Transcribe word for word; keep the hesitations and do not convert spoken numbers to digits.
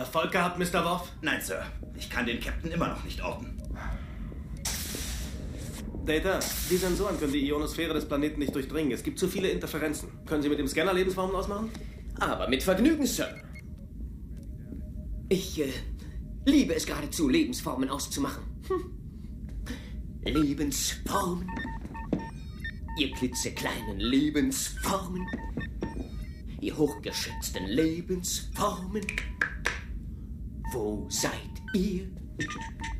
Erfolg gehabt, Mister Worf? Nein, Sir. Ich kann den Captain immer noch nicht orten. Data, die Sensoren können die Ionosphäre des Planeten nicht durchdringen. Es gibt zu viele Interferenzen. Können Sie mit dem Scanner Lebensformen ausmachen? Aber mit Vergnügen, Sir. Ich äh, liebe es geradezu, Lebensformen auszumachen. Hm. Lebensformen. Ihr klitzekleinen Lebensformen. Ihr hochgeschätzten Lebensformen. Wo seid ihr?